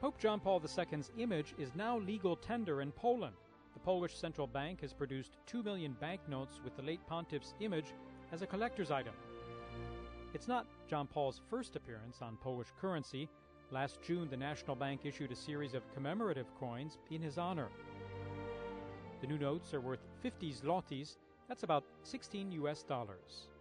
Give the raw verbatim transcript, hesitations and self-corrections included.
Pope John Paul the Second's image is now legal tender in Poland. The Polish central bank has produced two million banknotes with the late pontiff's image as a collector's item. It's not John Paul's first appearance on Polish currency. Last June, the National Bank issued a series of commemorative coins in his honor. The new notes are worth fifty zlotys, that's about sixteen U S dollars.